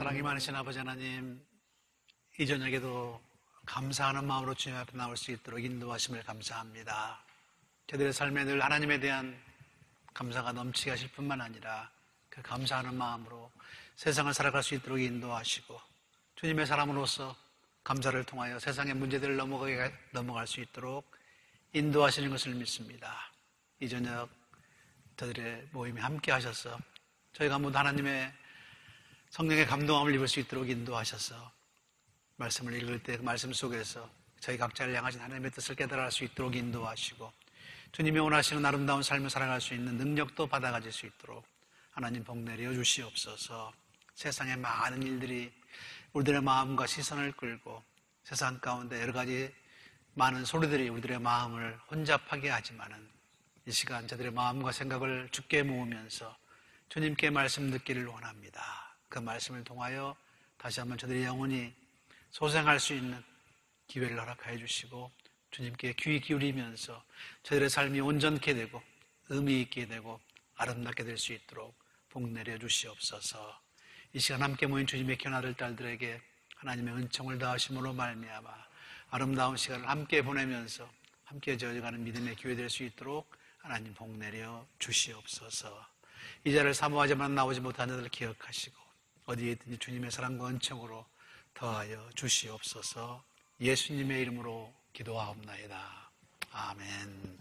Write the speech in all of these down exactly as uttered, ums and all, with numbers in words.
사랑이 많으신 아버지 하나님, 이 저녁에도 감사하는 마음으로 주님 앞에 나올 수 있도록 인도하심을 감사합니다. 저들의 삶에 늘 하나님에 대한 감사가 넘치게 하실 뿐만 아니라 그 감사하는 마음으로 세상을 살아갈 수 있도록 인도하시고, 주님의 사람으로서 감사를 통하여 세상의 문제들을 넘어가게, 넘어갈 수 있도록 인도하시는 것을 믿습니다. 이 저녁 저들의 모임에 함께 하셔서 저희가 모두 하나님의 성령의 감동함을 입을 수 있도록 인도하셔서 말씀을 읽을 때 그 말씀 속에서 저희 각자를 향하신 하나님의 뜻을 깨달을 수 있도록 인도하시고, 주님이 원하시는 아름다운 삶을 살아갈 수 있는 능력도 받아가질 수 있도록 하나님 복 내려 주시옵소서. 세상의 많은 일들이 우리들의 마음과 시선을 끌고 세상 가운데 여러 가지 많은 소리들이 우리들의 마음을 혼잡하게 하지만은 이 시간 저들의 마음과 생각을 주께 모으면서 주님께 말씀 듣기를 원합니다. 그 말씀을 통하여 다시 한번 저들의 영혼이 소생할 수 있는 기회를 허락하여 주시고, 주님께 귀 기울이면서 저들의 삶이 온전케 되고 의미 있게 되고 아름답게 될 수 있도록 복 내려 주시옵소서. 이 시간 함께 모인 주님의 귀한 아들 딸들에게 하나님의 은총을 다하심으로 말미암아 아름다운 시간을 함께 보내면서 함께 저어가는 믿음의 기회 될 수 있도록 하나님 복 내려 주시옵소서. 이 자리를 사모하지만 나오지 못한 자들을 기억하시고 어디에 있든지 주님의 사랑과 은총으로 더하여 주시옵소서. 예수님의 이름으로 기도하옵나이다. 아멘.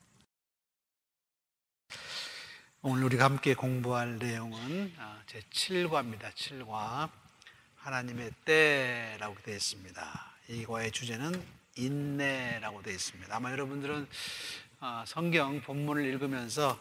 오늘 우리가 함께 공부할 내용은 제칠 과입니다. 칠 과 하나님의 때라고 되어 있습니다. 이 과의 주제는 인내라고 되어 있습니다. 아마 여러분들은 성경 본문을 읽으면서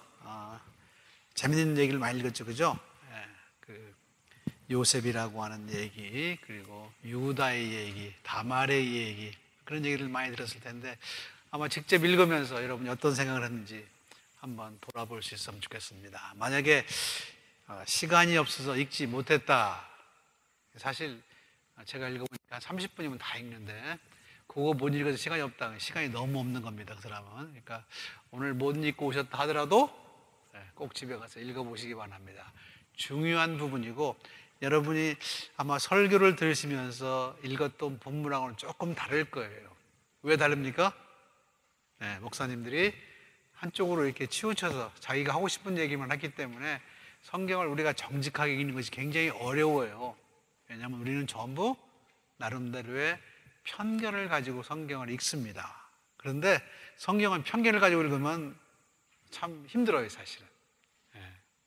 재밌는 얘기를 많이 읽었죠, 그죠? 그 요셉이라고 하는 얘기, 그리고 유다의 얘기, 다말의 얘기, 그런 얘기를 많이 들었을 텐데 아마 직접 읽으면서 여러분이 어떤 생각을 했는지 한번 돌아볼 수 있으면 좋겠습니다. 만약에 시간이 없어서 읽지 못했다, 사실 제가 읽어보니까 삼십 분이면 다 읽는데 그거 못 읽어서 시간이 없다, 시간이 너무 없는 겁니다, 그 사람은. 그러니까 오늘 못 읽고 오셨다 하더라도 꼭 집에 가서 읽어보시기 바랍니다. 중요한 부분이고, 여러분이 아마 설교를 들으시면서 읽었던 본문하고는 조금 다를 거예요. 왜 다릅니까? 네, 목사님들이 한쪽으로 이렇게 치우쳐서 자기가 하고 싶은 얘기만 했기 때문에 성경을 우리가 정직하게 읽는 것이 굉장히 어려워요. 왜냐하면 우리는 전부 나름대로의 편견을 가지고 성경을 읽습니다. 그런데 성경은 편견을 가지고 읽으면 참 힘들어요, 사실은. 네,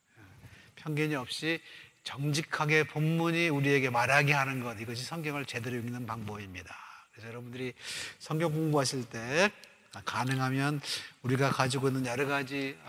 편견이 없이 정직하게 본문이 우리에게 말하게 하는 것, 이것이 성경을 제대로 읽는 방법입니다. 그래서 여러분들이 성경 공부하실 때 가능하면 우리가 가지고 있는 여러 가지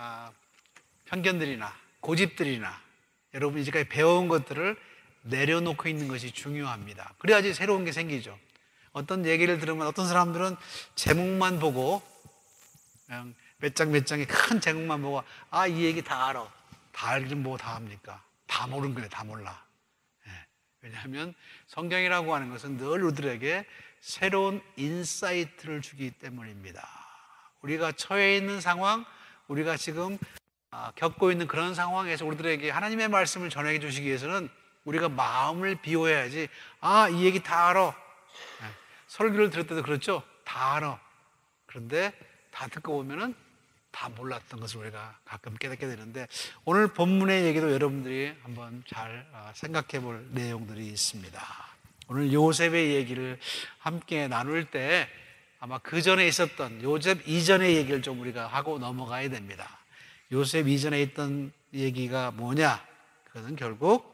편견들이나 고집들이나 여러분이 지금까지 배워온 것들을 내려놓고 있는 것이 중요합니다. 그래야지 새로운 게 생기죠. 어떤 얘기를 들으면 어떤 사람들은 제목만 보고 그냥 몇 장 몇 장의 큰 제목만 보고 아, 이 얘기 다 알아. 다 알긴 뭐 다 합니까? 다 모르는 거예요. 다 몰라. 네. 왜냐하면 성경이라고 하는 것은 늘 우리들에게 새로운 인사이트를 주기 때문입니다. 우리가 처해 있는 상황, 우리가 지금 겪고 있는 그런 상황에서 우리들에게 하나님의 말씀을 전해 주시기 위해서는 우리가 마음을 비워야지. 아, 이 얘기 다 알아. 네. 설교를 들을 때도 그렇죠. 다 알아. 그런데 다 듣고 보면은 다 몰랐던 것을 우리가 가끔 깨닫게 되는데, 오늘 본문의 얘기도 여러분들이 한번 잘 생각해 볼 내용들이 있습니다. 오늘 요셉의 얘기를 함께 나눌 때 아마 그 전에 있었던 요셉 이전의 얘기를 좀 우리가 하고 넘어가야 됩니다. 요셉 이전에 있던 얘기가 뭐냐? 그것은 결국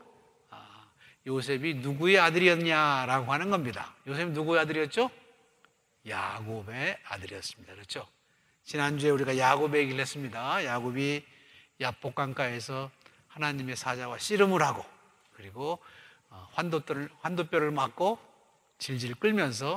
요셉이 누구의 아들이었냐라고 하는 겁니다. 요셉이 누구의 아들이었죠? 야곱의 아들이었습니다. 그렇죠? 지난주에 우리가 야곱의 얘기를 했습니다. 야곱이 야복강가에서 하나님의 사자와 씨름을 하고, 그리고 환도뼈를, 환도뼈를 맞고 질질 끌면서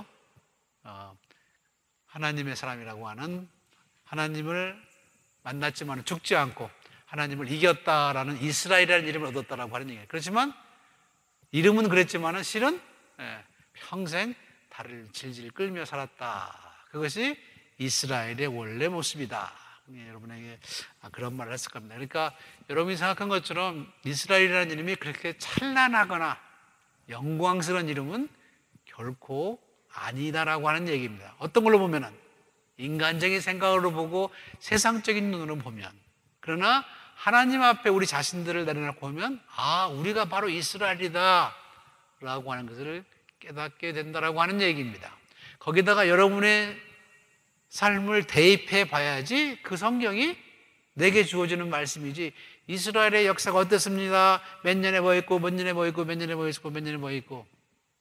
하나님의 사람이라고 하는, 하나님을 만났지만 죽지 않고 하나님을 이겼다라는 이스라엘이라는 이름을 얻었다라고 하는 얘기예요. 그렇지만 이름은 그랬지만 실은 평생 다리를 질질 끌며 살았다. 그것이 이스라엘의 원래 모습이다. 여러분에게 그런 말을 했을 겁니다. 그러니까 여러분이 생각한 것처럼 이스라엘이라는 이름이 그렇게 찬란하거나 영광스러운 이름은 결코 아니다라고 하는 얘기입니다. 어떤 걸로 보면은 인간적인 생각으로 보고 세상적인 눈으로 보면, 그러나 하나님 앞에 우리 자신들을 내려놓고 보면 아, 우리가 바로 이스라엘이다 라고 하는 것을 깨닫게 된다라고 하는 얘기입니다. 거기다가 여러분의 삶을 대입해 봐야지 그 성경이 내게 주어지는 말씀이지, 이스라엘의 역사가 어땠습니다, 몇 년에 뭐 있고 몇 년에 뭐 있고 몇 년에 뭐 있고 몇 년에 뭐 있고,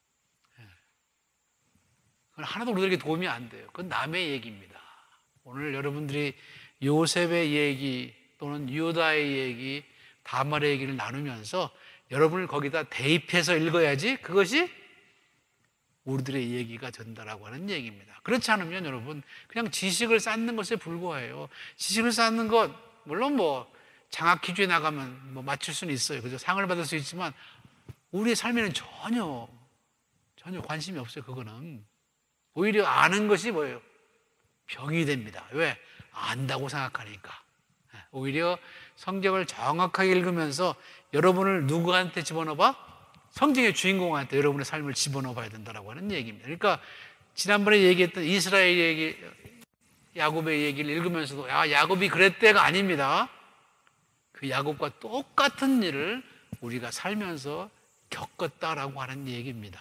그건 하나도 우리에게 도움이 안 돼요. 그건 남의 얘기입니다. 오늘 여러분들이 요셉의 얘기 또는 유다의 얘기, 다말의 얘기를 나누면서 여러분을 거기다 대입해서 읽어야지 그것이 우리들의 얘기가 된다라고 하는 얘기입니다. 그렇지 않으면 여러분 그냥 지식을 쌓는 것에 불과해요. 지식을 쌓는 것, 물론 뭐 장학 퀴즈에 나가면 뭐 맞출 수는 있어요. 그죠? 상을 받을 수 있지만 우리의 삶에는 전혀 전혀 관심이 없어요. 그거는 오히려 아는 것이 뭐예요? 병이 됩니다. 왜? 안다고 생각하니까. 오히려 성경을 정확하게 읽으면서 여러분을 누구한테 집어넣어봐? 성경의 주인공한테 여러분의 삶을 집어넣어 봐야 된다고 하는 얘기입니다. 그러니까 지난번에 얘기했던 이스라엘 얘기, 야곱의 얘기를 읽으면서도 야, 야곱이 그랬대가 아닙니다. 그 야곱과 똑같은 일을 우리가 살면서 겪었다라고 하는 얘기입니다.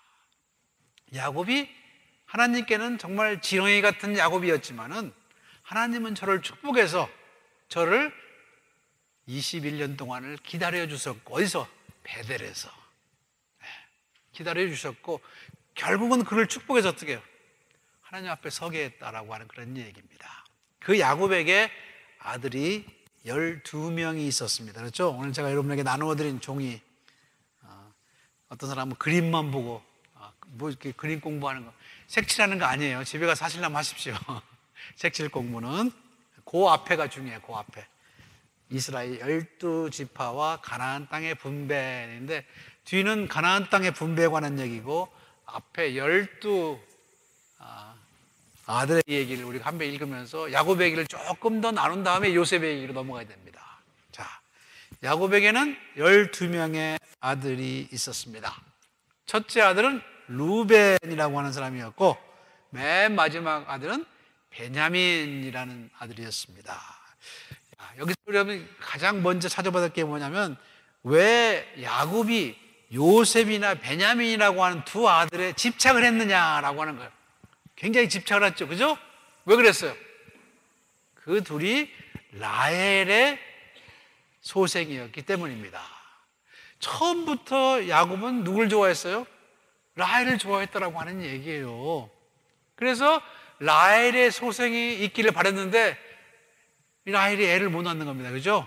야곱이 하나님께는 정말 지렁이 같은 야곱이었지만은 하나님은 저를 축복해서 저를 이십일 년 동안을 기다려 주셨고, 어디서? 베델에서 기다려 주셨고, 결국은 그를 축복해서 어떻게 해요? 하나님 앞에 서게 했다라고 하는 그런 얘기입니다. 그 야곱에게 아들이 열두 명이 있었습니다. 그렇죠? 오늘 제가 여러분에게 나누어 드린 종이, 어, 어떤 사람은 그림만 보고 어, 뭐 이렇게 그림 공부하는 거, 색칠하는 거 아니에요. 집에 가서 하시려면 하십시오. 색칠 공부는 그 앞에가 중요해요. 그 앞에 이스라엘 열두 지파와 가나안 땅의 분배인데, 뒤는 가나안 땅의 분배에 관한 얘기고 앞에 열두 아들의 얘기를 우리가 한 번 읽으면서 야곱의 얘기를 조금 더 나눈 다음에 요셉의 얘기로 넘어가야 됩니다. 자, 야곱에게는 열두 명의 아들이 있었습니다. 첫째 아들은 루벤이라고 하는 사람이었고, 맨 마지막 아들은 베냐민이라는 아들이었습니다. 여기서 여러분 가장 먼저 찾아봐야 될 게 뭐냐면, 왜 야곱이 요셉이나 베냐민이라고 하는 두 아들에 집착을 했느냐라고 하는 거예요. 굉장히 집착을 했죠. 그죠? 왜 그랬어요? 그 둘이 라헬의 소생이었기 때문입니다. 처음부터 야곱은 누굴 좋아했어요? 라헬을 좋아했다라고 하는 얘기예요. 그래서 라헬의 소생이 있기를 바랬는데 라헬이 애를 못 낳는 겁니다. 그죠?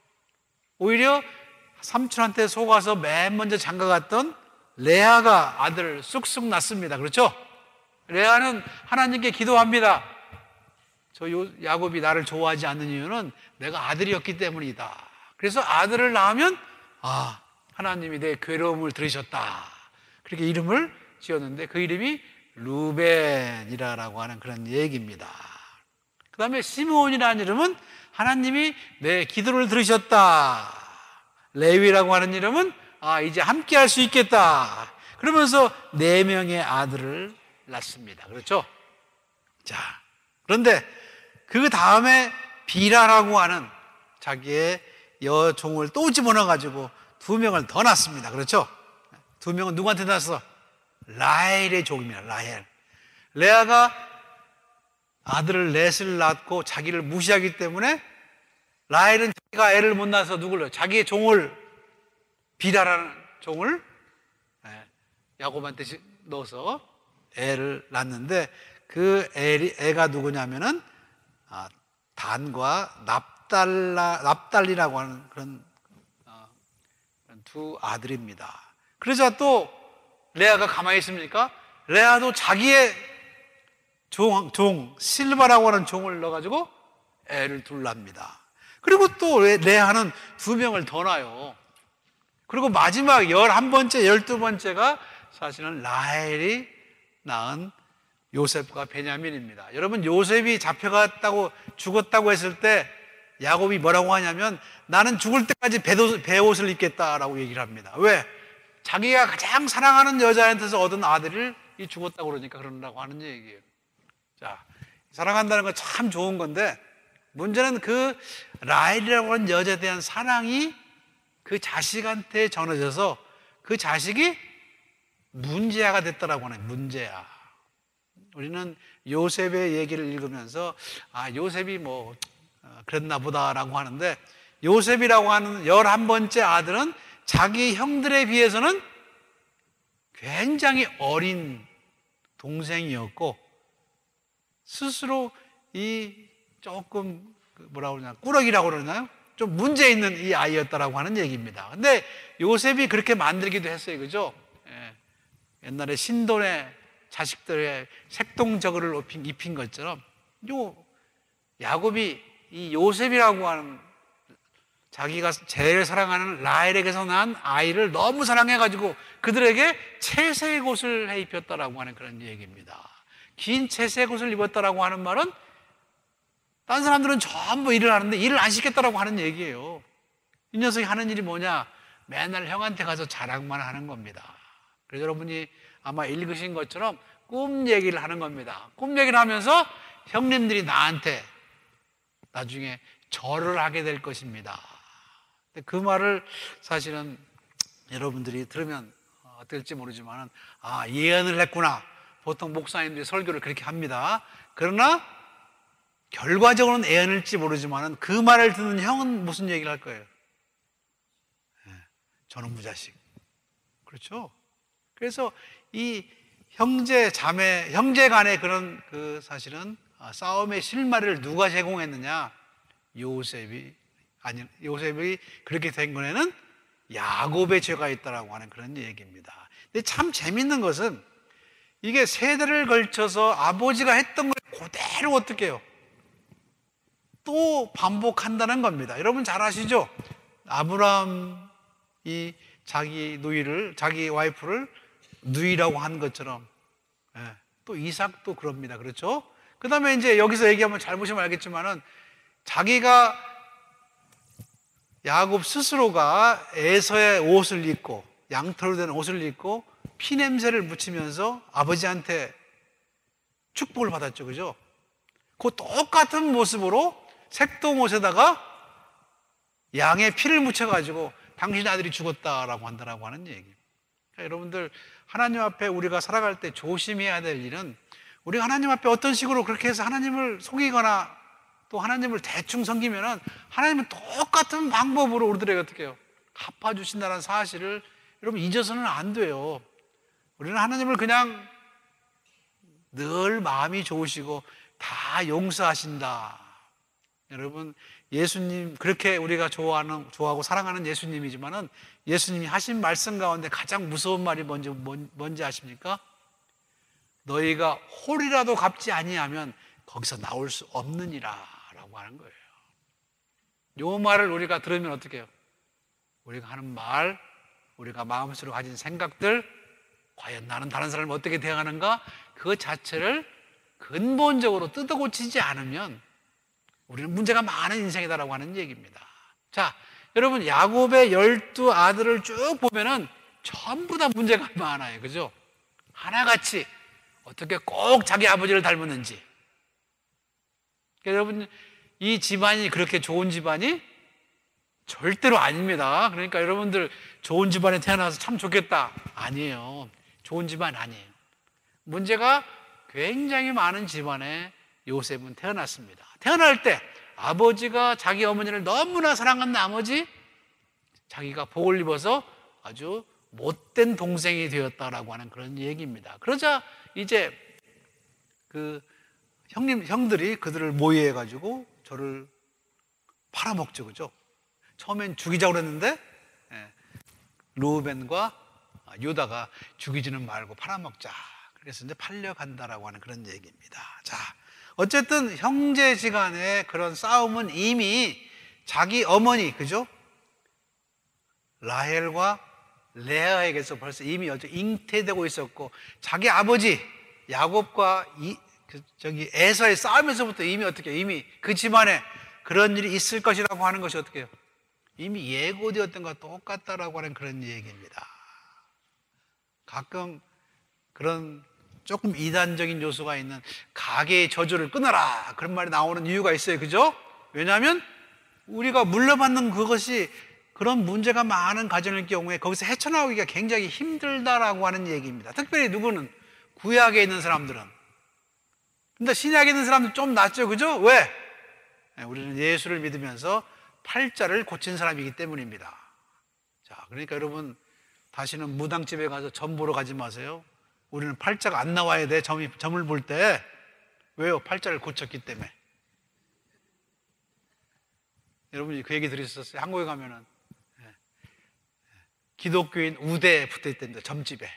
오히려 삼촌한테 속아서 맨 먼저 장가갔던 레아가 아들을 쑥쑥 낳습니다. 그렇죠? 레아는 하나님께 기도합니다. 저 야곱이 나를 좋아하지 않는 이유는 내가 아들이었기 때문이다. 그래서 아들을 낳으면 아, 하나님이 내 괴로움을 들으셨다. 그렇게 이름을 지었는데 그 이름이 루벤이라고 하는 그런 얘기입니다. 그 다음에 시므온이라는 이름은 하나님이 내 기도를 들으셨다. 레위라고 하는 이름은 아, 이제 함께 할 수 있겠다. 그러면서 네 명의 아들을 낳습니다. 그렇죠? 자, 그런데 그 다음에 비라라고 하는 자기의 여종을 또 집어넣어가지고 두 명을 더 낳습니다. 그렇죠? 두 명은 누구한테 낳았어? 라헬의 종입니다. 라헬. 레아가 아들을 넷을 낳고 자기를 무시하기 때문에 라헬은 자기가 애를 못 낳아서 누굴 넣어요? 자기의 종을, 비라라는 종을 야곱한테 넣어서 애를 낳는데, 그 애, 애가 누구냐면은 아, 단과 납달라, 납달리라고 하는 그런, 어, 그런 두 아들입니다. 그러자 또 레아가 가만히 있습니까? 레아도 자기의 종, 종 실바라고 하는 종을 넣어가지고 애를 둘 낳습니다. 그리고 또 레아는 두 명을 더 낳아요. 그리고 마지막 열한 번째, 열두 번째가 사실은 라헬이 낳은 요셉과 베냐민입니다. 여러분, 요셉이 잡혀갔다고 죽었다고 했을 때 야곱이 뭐라고 하냐면 나는 죽을 때까지 배옷을 입겠다라고 얘기를 합니다. 왜? 자기가 가장 사랑하는 여자한테서 얻은 아들을 이 죽었다고 그러니까 그런다고 하는 얘기예요. 자, 사랑한다는 건 참 좋은 건데 문제는 그 라헬이라고 하는 여자에 대한 사랑이 그 자식한테 전해져서 그 자식이 문제아가 됐다라고 하는 문제아. 우리는 요셉의 얘기를 읽으면서 아 요셉이 뭐 그랬나 보다라고 하는데 요셉이라고 하는 열한 번째 아들은 자기 형들에 비해서는 굉장히 어린 동생이었고 스스로 이 조금 뭐라고 그러냐 꾸러기라고 그러나요? 좀 문제 있는 이 아이였다라고 하는 얘기입니다. 근데 요셉이 그렇게 만들기도 했어요, 그죠? 예. 옛날에 신돈의 자식들의 색동저고를 입힌, 입힌 것처럼 요 야곱이 이 요셉이라고 하는 자기가 제일 사랑하는 라헬에게서 난 아이를 너무 사랑해가지고 그들에게 채색 옷을 해 입혔다라고 하는 그런 얘기입니다. 긴 채색 옷을 입었다라고 하는 말은 딴 사람들은 전부 일을 하는데 일을 안 시켰다라고 하는 얘기예요. 이 녀석이 하는 일이 뭐냐? 맨날 형한테 가서 자랑만 하는 겁니다. 그래서 여러분이 아마 읽으신 것처럼 꿈 얘기를 하는 겁니다. 꿈 얘기를 하면서 형님들이 나한테 나중에 절을 하게 될 것입니다. 근데 그 말을 사실은 여러분들이 들으면 어떨지 모르지만 아 예언을 했구나. 보통 목사님들이 설교를 그렇게 합니다. 그러나 결과적으로는 예언일지 모르지만 그 말을 듣는 형은 무슨 얘기를 할 거예요? 네, 저는 무자식. 그렇죠? 그래서 이 형제, 자매, 형제 간의 그런 그 사실은 싸움의 실마리를 누가 제공했느냐? 요셉이, 아니, 요셉이 그렇게 된 거에는 야곱의 죄가 있다라고 하는 그런 얘기입니다. 근데 참 재밌는 것은 이게 세대를 걸쳐서 아버지가 했던 걸 그대로 어떻게 해요? 또 반복한다는 겁니다. 여러분 잘 아시죠? 아브라함이 자기 누이를, 자기 와이프를 누이라고 한 것처럼, 예, 또 이삭도 그럽니다. 그렇죠? 그 다음에 이제 여기서 얘기하면 잘 보시면 알겠지만은 자기가 야곱 스스로가 에서의 옷을 입고 양털로 된 옷을 입고 피냄새를 묻히면서 아버지한테 축복을 받았죠. 그죠? 그 똑같은 모습으로 색동옷에다가 양의 피를 묻혀가지고 당신 아들이 죽었다라고 한다라고 하는 얘기. 그러니까 여러분들 하나님 앞에 우리가 살아갈 때 조심해야 될 일은 우리가 하나님 앞에 어떤 식으로 그렇게 해서 하나님을 속이거나 또 하나님을 대충 섬기면은 하나님은 똑같은 방법으로 우리들에게 어떻게 해요? 갚아주신다는 사실을 여러분 잊어서는 안 돼요. 우리는 하나님을 그냥 늘 마음이 좋으시고 다 용서하신다. 여러분 예수님 그렇게 우리가 좋아하는 좋아하고 사랑하는 예수님이지만은 예수님이 하신 말씀 가운데 가장 무서운 말이 뭔지 뭔지 아십니까? 너희가 홀이라도 갚지 아니하면 거기서 나올 수 없느니라라고 하는 거예요. 이 말을 우리가 들으면 어떻게 해요? 우리가 하는 말, 우리가 마음속으로 가진 생각들, 과연 나는 다른 사람을 어떻게 대하는가? 그 자체를 근본적으로 뜯어고치지 않으면 우리는 문제가 많은 인생이다라고 하는 얘기입니다. 자, 여러분 야곱의 열두 아들을 쭉 보면은 전부 다 문제가 많아요. 그죠? 하나같이 어떻게 꼭 자기 아버지를 닮았는지. 그러니까 여러분 이 집안이 그렇게 좋은 집안이 절대로 아닙니다. 그러니까 여러분들 좋은 집안에 태어나서 참 좋겠다. 아니에요. 좋은 집안 아니에요. 문제가 굉장히 많은 집안에 요셉은 태어났습니다. 태어날 때 아버지가 자기 어머니를 너무나 사랑한 나머지 자기가 복을 입어서 아주 못된 동생이 되었다라고 하는 그런 얘기입니다. 그러자 이제 그 형님, 형들이 그들을 모의해가지고 저를 팔아먹죠. 그죠? 처음엔 죽이자고 그랬는데 루벤과 유다가 죽이지는 말고 팔아먹자. 그래서 이제 팔려간다라고 하는 그런 얘기입니다. 자, 어쨌든 형제지간의 그런 싸움은 이미 자기 어머니, 그죠? 라헬과 레아에게서 벌써 이미 잉태되고 있었고, 자기 아버지 야곱과 이, 그 저기 에서의 싸움에서부터 이미 어떻게 이미 그 집안에 그런 일이 있을 것이라고 하는 것이 어떻게 해요? 이미 예고되었던 것과 똑같다라고 하는 그런 얘기입니다. 가끔 그런 조금 이단적인 요소가 있는 가계의 저주를 끊어라 그런 말이 나오는 이유가 있어요. 그죠? 왜냐하면 우리가 물려받는 그것이 그런 문제가 많은 가정일 경우에 거기서 헤쳐나오기가 굉장히 힘들다라고 하는 얘기입니다. 특별히 누구는 구약에 있는 사람들은. 근데 신약에 있는 사람들은 좀 낫죠. 그죠? 왜? 우리는 예수를 믿으면서 팔자를 고친 사람이기 때문입니다. 자, 그러니까 여러분 다시는 무당집에 가서 점 보러 가지 마세요. 우리는 팔자가 안 나와야 돼. 점이, 점을 볼 때. 왜요? 팔자를 고쳤기 때문에. 여러분이 그 얘기 들으셨어요? 한국에 가면은 기독교인 우대에 붙어 있답니다. 점집에.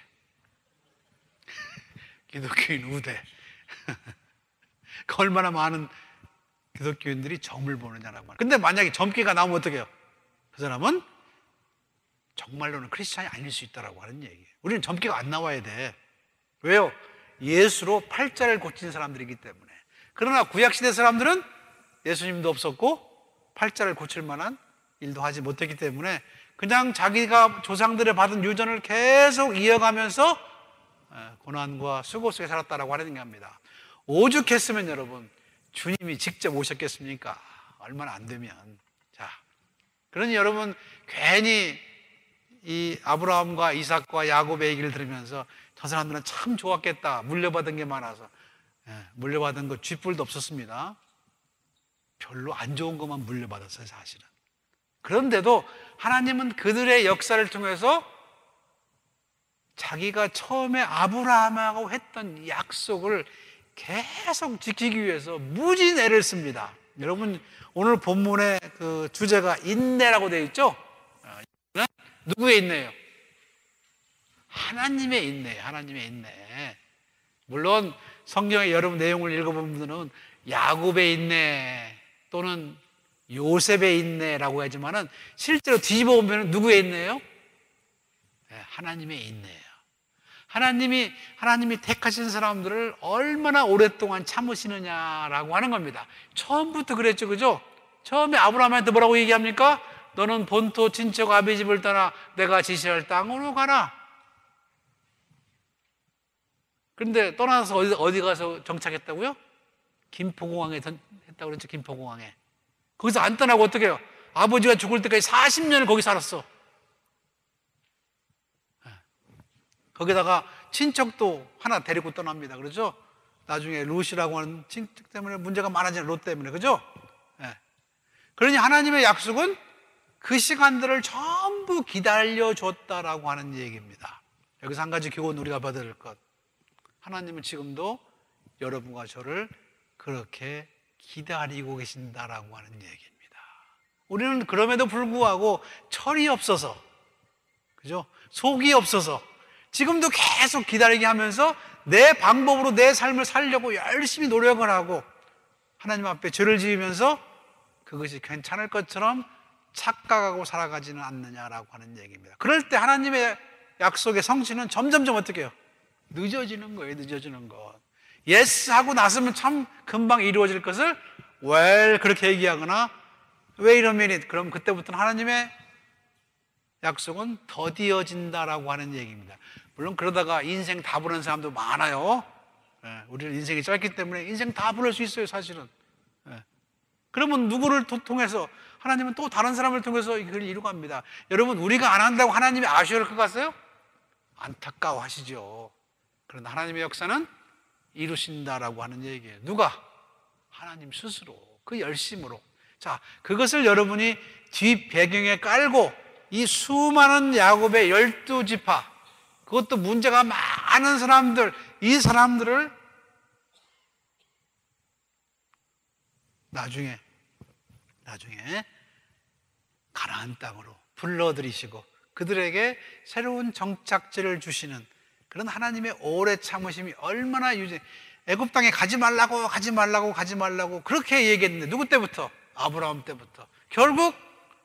기독교인 우대. 그 얼마나 많은 기독교인들이 점을 보느냐라고 말이에요. 근데 만약에 점괘가 나오면 어떻게 해요? 그 사람은 정말로는 크리스찬이 아닐 수 있다라고 하는 얘기예요. 우리는 점괘가 안 나와야 돼. 왜요? 예수로 팔자를 고친 사람들이기 때문에. 그러나 구약시대 사람들은 예수님도 없었고 팔자를 고칠 만한 일도 하지 못했기 때문에 그냥 자기가 조상들의 받은 유전을 계속 이어가면서 고난과 수고 속에 살았다라고 하는 겁니다. 오죽했으면 여러분 주님이 직접 오셨겠습니까? 얼마나 안 되면. 자, 그러니 여러분 괜히 이 아브라함과 이삭과 야곱의 얘기를 들으면서 저 사람들은 참 좋았겠다. 물려받은 게 많아서. 예, 물려받은 거 쥐뿔도 없었습니다. 별로 안 좋은 것만 물려받았어요, 사실은. 그런데도 하나님은 그들의 역사를 통해서 자기가 처음에 아브라함하고 했던 약속을 계속 지키기 위해서 무진 애를 씁니다. 여러분 오늘 본문의 그 주제가 인내라고 되어 있죠? 누구의 인내예요? 하나님의 인내예요. 하나님의 인내. 물론 성경의 여러분 내용을 읽어본 분들은 야곱의 인내 또는 요셉의 인내라고 하지만은 실제로 뒤집어 보면 누구의 인내예요? 네, 하나님의 인내예요. 하나님이 하나님이 택하신 사람들을 얼마나 오랫동안 참으시느냐라고 하는 겁니다. 처음부터 그랬죠, 그죠? 처음에 아브라함한테 뭐라고 얘기합니까? 너는 본토 친척 아비 집을 떠나 내가 지시할 땅으로 가라. 그런데 떠나서 어디, 어디 가서 정착했다고요? 김포공항에 했다고 그랬죠, 김포공항에. 거기서 안 떠나고 어떻게 해요? 아버지가 죽을 때까지 사십 년을 거기 살았어. 거기다가 친척도 하나 데리고 떠납니다. 그렇죠? 나중에 롯이라고 하는 친척 때문에 문제가 많아지는 롯 때문에. 그죠? 네. 그러니 하나님의 약속은 그 시간들을 전부 기다려줬다라고 하는 얘기입니다. 여기서 한 가지 교훈 우리가 받을 것. 하나님은 지금도 여러분과 저를 그렇게 기다리고 계신다라고 하는 얘기입니다. 우리는 그럼에도 불구하고 철이 없어서, 그죠? 속이 없어서 지금도 계속 기다리게 하면서 내 방법으로 내 삶을 살려고 열심히 노력을 하고 하나님 앞에 죄를 지으면서 그것이 괜찮을 것처럼 착각하고 살아가지는 않느냐라고 하는 얘기입니다. 그럴 때 하나님의 약속의 성취는 점점점 어떻게 해요? 늦어지는 거예요. 늦어지는 것. 예스 하고 나서면 참 금방 이루어질 것을 왜 그렇게 얘기하거나 wait a minute 그럼 그때부터는 하나님의 약속은 더디어진다라고 하는 얘기입니다. 물론 그러다가 인생 다 보낸 사람도 많아요. 예, 우리는 인생이 짧기 때문에 인생 다 보낼 수 있어요, 사실은. 예. 그러면 누구를 통해서? 하나님은 또 다른 사람을 통해서 이걸 이루고 합니다. 여러분, 우리가 안 한다고 하나님이 아쉬워할 것 같아요? 안타까워 하시죠. 그런데 하나님의 역사는 이루신다라고 하는 얘기예요. 누가? 하나님 스스로, 그 열심으로. 자, 그것을 여러분이 뒷 배경에 깔고 이 수많은 야곱의 열두 지파, 그것도 문제가 많은 사람들, 이 사람들을 나중에 나중에 가나안 땅으로 불러들이시고 그들에게 새로운 정착지를 주시는 그런 하나님의 오래 참으심이 얼마나 유지. 애굽 땅에 가지 말라고 가지 말라고 가지 말라고 그렇게 얘기했는데 누구 때부터? 아브라함 때부터. 결국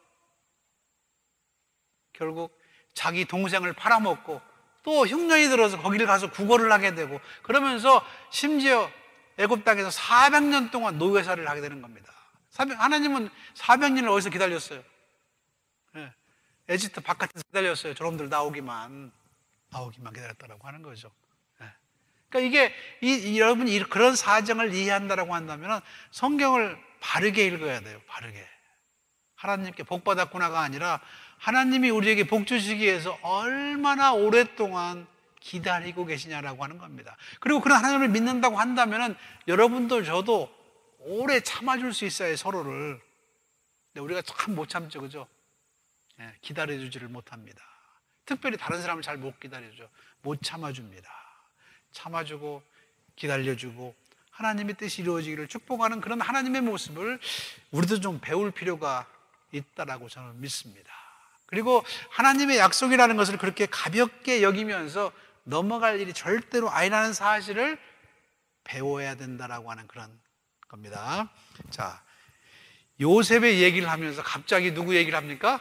결국 자기 동생을 팔아먹고 또 흉년이 들어서 거기를 가서 구걸을 하게 되고 그러면서 심지어 애굽 땅에서 사백 년 동안 노예살이를 하게 되는 겁니다. 하나님은 사백 년을 어디서 기다렸어요? 네. 에집트 바깥에서 기다렸어요. 저놈들 나오기만. 나오기만 기다렸다라고 하는 거죠. 예. 그러니까 이게 이, 이, 여러분이 그런 사정을 이해한다라고 한다면 성경을 바르게 읽어야 돼요. 바르게. 하나님께 복 받았구나가 아니라 하나님이 우리에게 복 주시기 위해서 얼마나 오랫동안 기다리고 계시냐라고 하는 겁니다. 그리고 그런 하나님을 믿는다고 한다면 여러분도 저도 오래 참아줄 수 있어요, 서로를. 근데 우리가 참 못 참죠, 그죠? 예, 기다려주지를 못합니다. 특별히 다른 사람을 잘 못 기다려줘. 못 참아줍니다. 참아주고 기다려주고 하나님의 뜻이 이루어지기를 축복하는 그런 하나님의 모습을 우리도 좀 배울 필요가 있다라고 저는 믿습니다. 그리고 하나님의 약속이라는 것을 그렇게 가볍게 여기면서 넘어갈 일이 절대로 아니라는 사실을 배워야 된다라고 하는 그런 겁니다. 자, 요셉의 얘기를 하면서 갑자기 누구 얘기를 합니까?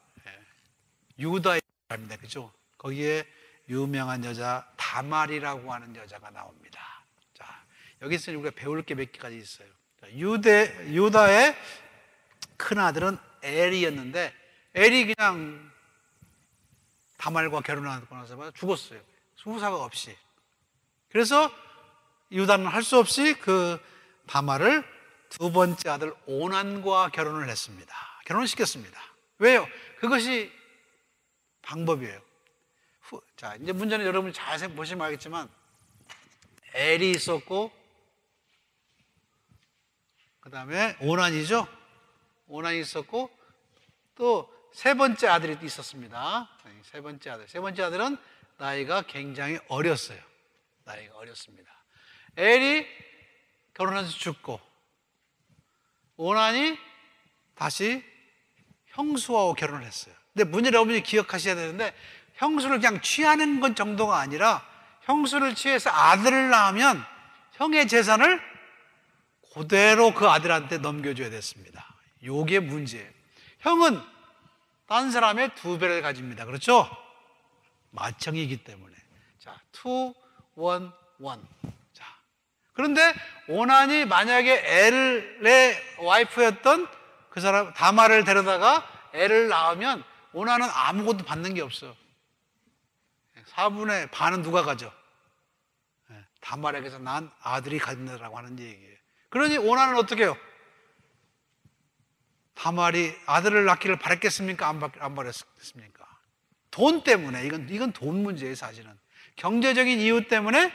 유다 얘기를 합니다. 그죠? 거기에 유명한 여자 다말이라고 하는 여자가 나옵니다. 자, 여기서 우리가 배울 게 몇 개까지 있어요. 유대, 유다의 큰 아들은 엘이었는데 엘이 그냥 다말과 결혼하고 나서 죽었어요. 후사가 없이. 그래서 유다는 할 수 없이 그 다말을 두 번째 아들 오난과 결혼을 했습니다. 결혼을 시켰습니다. 왜요? 그것이 방법이에요. 후, 자, 이제 문제는 여러분이 잘 보시면 알겠지만 엘이 있었고 그 다음에 오난이죠. 오난이 있었고 또 세 번째 아들이 있었습니다. 세 번째 아들. 세 번째 아들은 나이가 굉장히 어렸어요. 나이가 어렸습니다. 엘이 결혼해서 죽고 오난이 다시 형수와 결혼을 했어요. 근데 문제는 여러분이 기억하셔야 되는데 형수를 그냥 취하는 것 정도가 아니라 형수를 취해서 아들을 낳으면 형의 재산을 그대로 그 아들한테 넘겨줘야 됐습니다. 요게 문제예요. 형은 딴 사람의 두 배를 가집니다. 그렇죠? 마청이기 때문에. 자, 투, 원, 원. 자, 그런데 오난이 만약에 엘의 와이프였던 그 사람 다말을 데려다가 애를 낳으면 오난은 아무것도 받는 게 없어. 사분의 반은 누가 가져? 다말에게서 난 아들이 가진다라고 하는 얘기예요. 그러니 오난은 어떻게 해요? 다말이 아들을 낳기를 바랬겠습니까? 안, 받, 안 바랬습니까? 돈 때문에. 이건, 이건 돈 문제예요, 사실은. 경제적인 이유 때문에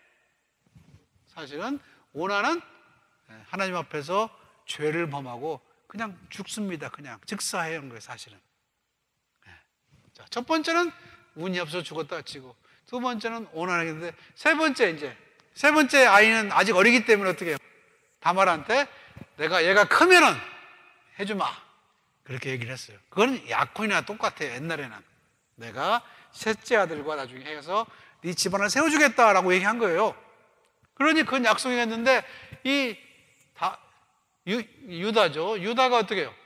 사실은 오난은 하나님 앞에서 죄를 범하고 그냥 죽습니다. 그냥 즉사해온 거예요, 사실은. 자, 첫 번째는 운이 없어서 죽었다 치고, 두 번째는 오난했는데, 세 번째 이제 세 번째 아이는 아직 어리기 때문에 어떻게 해요? 다말한테 내가 얘가 크면은 해주마. 그렇게 얘기를 했어요. 그건 약혼이나 똑같아요. 옛날에는 내가 셋째 아들과 나중에 해서 네 집안을 세워주겠다라고 얘기한 거예요. 그러니 그건 약속이 했는데 이 다, 유, 유다죠. 유다가 어떻게 해요?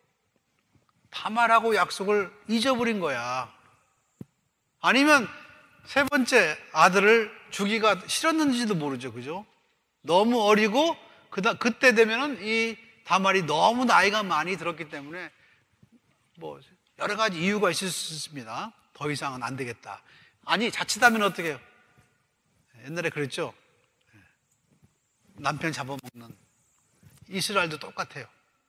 다말하고 약속을 잊어버린 거야. 아니면 세 번째 아들을 주기가 싫었는지도 모르죠. 그죠? 너무 어리고 그다, 그때 되면은 이 다말이 너무 나이가 많이 들었기 때문에 뭐 여러 가지 이유가 있을 수 있습니다. 더 이상은 안 되겠다. 아니 자칫하면 어떻게 해요? 옛날에 그랬죠. 남편 잡아먹는 이스라엘도 똑같아요.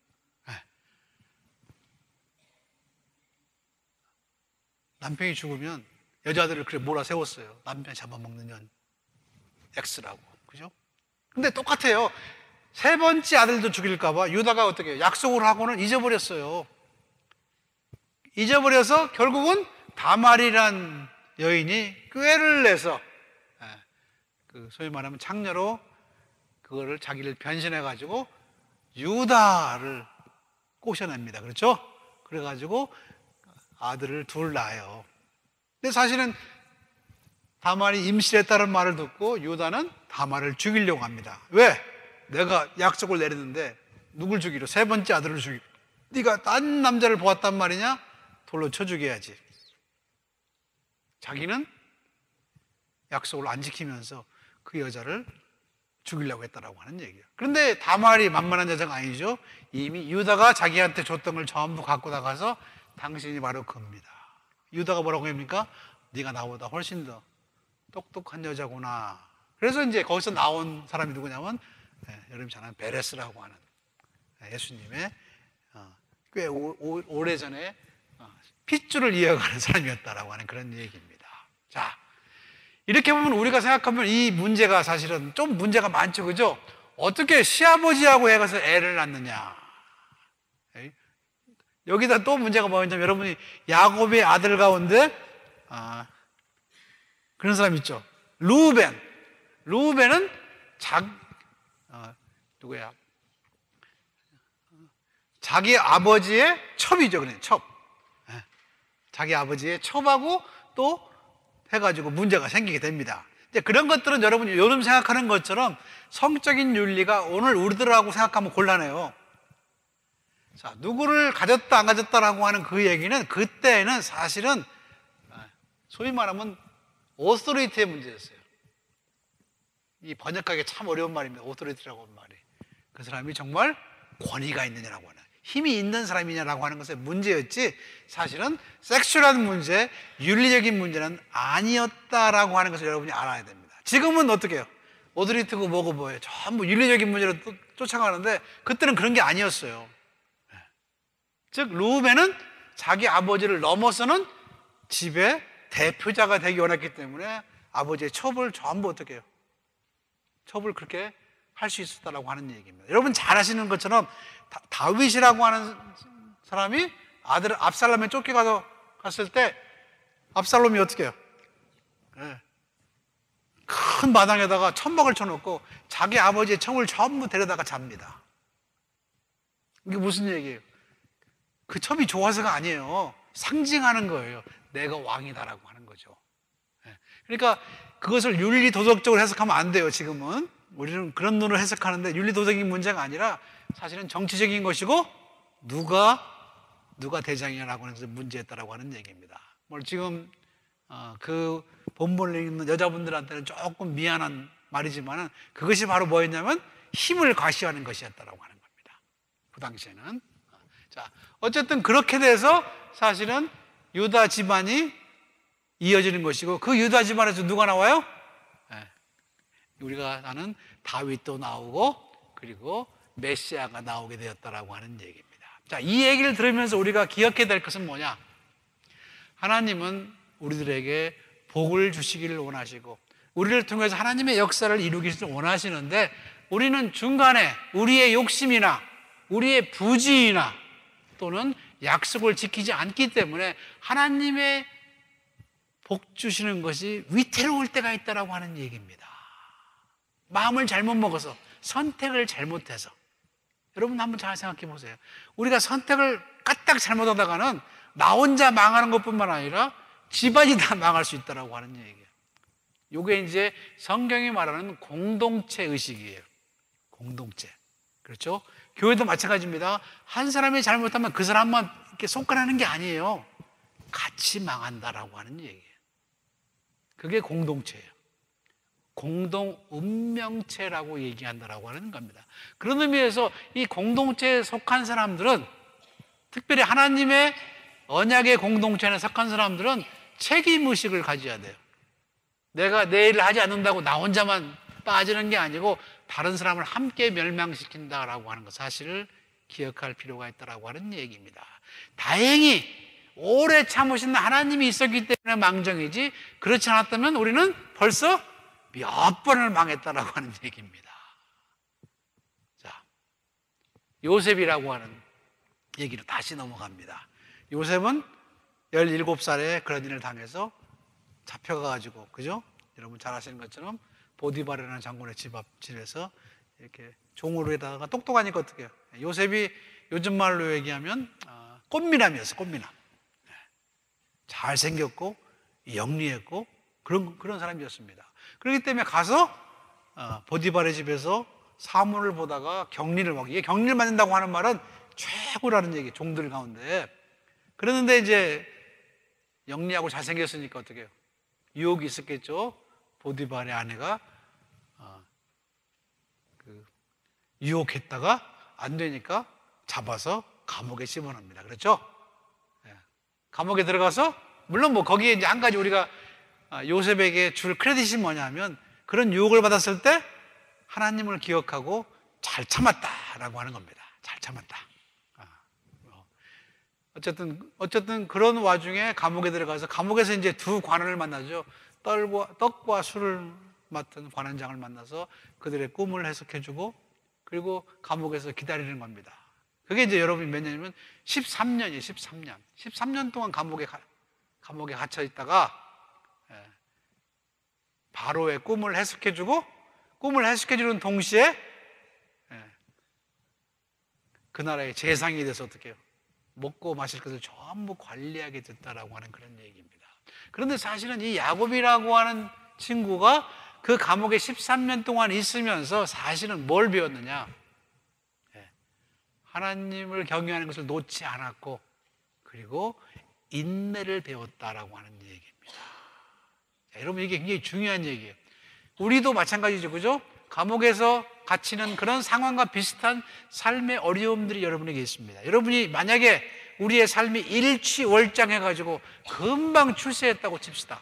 남편이 죽으면 여자들을 그래 몰아세웠어요. 남편 잡아먹는 년 X라고. 그죠? 근데 똑같아요. 세 번째 아들도 죽일까봐 유다가 어떻게 해요? 약속을 하고는 잊어버렸어요. 잊어버려서 결국은 다말이란 여인이 꾀를 내서 그 소위 말하면 창녀로 그거를 자기를 변신해가지고 유다를 꼬셔냅니다. 그렇죠? 그래가지고 아들을 둘 낳아요. 근데 사실은 다말이 임신했다는 말을 듣고 유다는 다말을 죽이려고 합니다. 왜? 내가 약속을 내렸는데 누굴 죽이려? 세 번째 아들을 죽이려. 네가 딴 남자를 보았단 말이냐? 돌로 쳐 죽여야지. 자기는 약속을 안 지키면서 그 여자를 죽이려고 했다라고 하는 얘기예요. 그런데 다말이 만만한 여자가 아니죠. 이미 유다가 자기한테 줬던 걸 전부 갖고 나가서 당신이 바로 그입니다. 유다가 뭐라고 합니까? 네가 나보다 훨씬 더 똑똑한 여자구나. 그래서 이제 거기서 나온 사람이 누구냐면 예, 여러분 잘 아는 베레스라고 하는 예수님의 어, 꽤 오, 오, 오래전에 어, 핏줄을 이어가는 사람이었다라고 하는 그런 얘기입니다. 자, 이렇게 보면 우리가 생각하면 이 문제가 사실은 좀 문제가 많죠, 그죠? 어떻게 시아버지하고 해가서 애를 낳느냐? 에이? 여기다 또 문제가 뭐냐면 여러분이 야곱의 아들 가운데 아, 그런 사람 있죠. 루벤. 루벤은 자, 어, 누구야? 자기 아버지의 첩이죠, 그냥 첩. 예. 자기 아버지의 첩하고 또 해가지고 문제가 생기게 됩니다. 이제 그런 것들은 여러분이 요즘 생각하는 것처럼 성적인 윤리가 오늘 우리들하고 생각하면 곤란해요. 자, 누구를 가졌다 안 가졌다라고 하는 그 얘기는 그때는 사실은 소위 말하면 오토리티의 문제였어요. 이 번역하기 참 어려운 말입니다. 오토리티라고 하는 말이. 그 사람이 정말 권위가 있느냐라고 하는, 힘이 있는 사람이냐라고 하는 것의 문제였지 사실은 섹슈얼한 문제, 윤리적인 문제는 아니었다라고 하는 것을 여러분이 알아야 됩니다. 지금은 어떻게 해요? 오토리티고 뭐고 뭐예요. 전부 윤리적인 문제로 또 쫓아가는데 그때는 그런 게 아니었어요. 즉 루벤은 자기 아버지를 넘어서는 집의 대표자가 되기 원했기 때문에 아버지의 첩을 전부 어떻게 해요? 첩을 그렇게 할 수 있었다라고 하는 얘기입니다. 여러분 잘 아시는 것처럼 다, 다윗이라고 하는 사람이 아들 압살롬에 쫓겨가서 갔을 때 압살롬이 어떻게 해요? 네. 큰 마당에다가 천막을 쳐놓고 자기 아버지의 첩을 전부 데려다가 잡니다. 이게 무슨 얘기예요? 그 첩이 좋아서가 아니에요. 상징하는 거예요. 내가 왕이다라고 하는 거죠. 네. 그러니까 그것을 윤리 도덕적으로 해석하면 안 돼요. 지금은 우리는 그런 눈으로 해석하는데 윤리 도덕인 문제가 아니라 사실은 정치적인 것이고 누가 누가 대장이냐라고 하는 문제였다라고 하는 얘기입니다. 뭐 지금 어, 그 본문을 읽는 여자분들한테는 조금 미안한 말이지만은 그것이 바로 뭐였냐면 힘을 과시하는 것이었다라고 하는 겁니다. 그 당시에는. 자, 어쨌든 그렇게 돼서 사실은 유다 집안이 이어지는 것이고 그 유다 집안에서 누가 나와요? 네. 우리가 아는 다윗도 나오고 그리고 메시아가 나오게 되었다라고 하는 얘기입니다. 자, 이 얘기를 들으면서 우리가 기억해야 될 것은 뭐냐? 하나님은 우리들에게 복을 주시기를 원하시고 우리를 통해서 하나님의 역사를 이루기를 원하시는데 우리는 중간에 우리의 욕심이나 우리의 부지나 또는 약속을 지키지 않기 때문에 하나님의 복 주시는 것이 위태로울 때가 있다라고 하는 얘기입니다. 마음을 잘못 먹어서 선택을 잘못해서 여러분 한번 잘 생각해 보세요. 우리가 선택을 까딱 잘못하다가는 나 혼자 망하는 것뿐만 아니라 집안이 다 망할 수 있다라고 하는 얘기예요. 이게 이제 성경이 말하는 공동체 의식이에요. 공동체. 그렇죠? 교회도 마찬가지입니다. 한 사람이 잘못하면 그 사람만 이렇게 손가락하는 게 아니에요. 같이 망한다라고 하는 얘기예요. 그게 공동체예요. 공동 운명체라고 얘기한다라고 하는 겁니다. 그런 의미에서 이 공동체에 속한 사람들은 특별히 하나님의 언약의 공동체에 속한 사람들은 책임의식을 가져야 돼요. 내가 내 일을 하지 않는다고 나 혼자만 빠지는 게 아니고 다른 사람을 함께 멸망시킨다라고 하는 것 사실을 기억할 필요가 있다라고 하는 얘기입니다. 다행히 오래 참으신 하나님이 있었기 때문에 망정이지 그렇지 않았다면 우리는 벌써 몇 번을 망했다라고 하는 얘기입니다. 자, 요셉이라고 하는 얘기로 다시 넘어갑니다. 요셉은 열일곱 살에 그런 일을 당해서 잡혀가가지고, 그죠? 여러분 잘 아시는 것처럼 보디바르라는 장군의 집 앞집에서 이렇게 종으로 해다가 똑똑하니까 어떻게 해요? 요셉이 요즘 말로 얘기하면 어, 꽃미남이었어요. 꽃미남. 네. 잘생겼고 영리했고 그런, 그런 사람이었습니다. 그렇기 때문에 가서 어, 보디바르의 집에서 사물을 보다가 격리를 먹이. 이게 격리를 맞는다고 하는 말은 최고라는 얘기, 종들 가운데. 그랬는데 이제 영리하고 잘생겼으니까 어떻게 해요? 유혹이 있었겠죠. 보디바르의 아내가 어, 그 유혹했다가 안 되니까 잡아서 감옥에 집어넣습니다. 그렇죠? 네. 감옥에 들어가서 물론 뭐 거기에 이제 한 가지 우리가 요셉에게 줄 크레딧이 뭐냐면 그런 유혹을 받았을 때 하나님을 기억하고 잘 참았다라고 하는 겁니다. 잘 참았다. 어쨌든 어쨌든 그런 와중에 감옥에 들어가서 감옥에서 이제 두 관원을 만나죠. 떡과, 떡과 술을 맡은 관원장을 만나서 그들의 꿈을 해석해주고 그리고 감옥에서 기다리는 겁니다. 그게 이제 여러분이 몇 년이면 십삼 년이에요. 십삼 년. 십삼 년 동안 감옥에 가, 감옥에 갇혀 있다가 예, 바로의 꿈을 해석해주고 꿈을 해석해주는 동시에 예, 그 나라의 재상이 돼서 어떻게 해요? 먹고 마실 것을 전부 관리하게 됐다라고 하는 그런 얘기입니다. 그런데 사실은 이 야곱이라고 하는 친구가 그 감옥에 십삼 년 동안 있으면서 사실은 뭘 배웠느냐? 예, 하나님을 경외하는 것을 놓지 않았고 그리고 인내를 배웠다라고 하는 얘기입니다. 자, 여러분 이게 굉장히 중요한 얘기예요. 우리도 마찬가지죠, 그죠? 감옥에서 갇히는 그런 상황과 비슷한 삶의 어려움들이 여러분에게 있습니다. 여러분이 만약에 우리의 삶이 일취월장해가지고 금방 출세했다고 칩시다.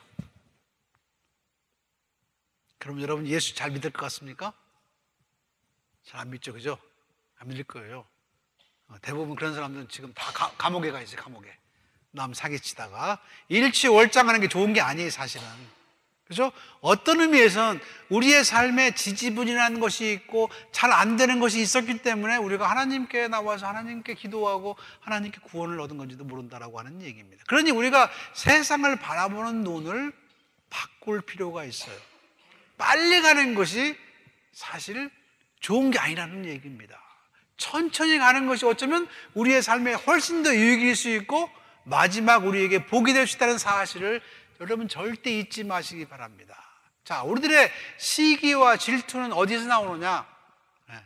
그럼 여러분 예수 잘 믿을 것 같습니까? 잘 안 믿죠, 그죠? 안 믿을 거예요. 대부분 그런 사람들은 지금 다 가, 감옥에 가 있어요, 감옥에. 남 사기치다가. 일취월장하는 게 좋은 게 아니에요, 사실은. 그죠? 어떤 의미에서는 우리의 삶에 지지분이라는 것이 있고 잘 안 되는 것이 있었기 때문에 우리가 하나님께 나와서 하나님께 기도하고 하나님께 구원을 얻은 건지도 모른다라고 하는 얘기입니다. 그러니 우리가 세상을 바라보는 눈을 바꿀 필요가 있어요. 빨리 가는 것이 사실 좋은 게 아니라는 얘기입니다. 천천히 가는 것이 어쩌면 우리의 삶에 훨씬 더 유익일 수 있고 마지막 우리에게 복이 될 수 있다는 사실을 여러분 절대 잊지 마시기 바랍니다. 자, 우리들의 시기와 질투는 어디서 나오느냐? 네.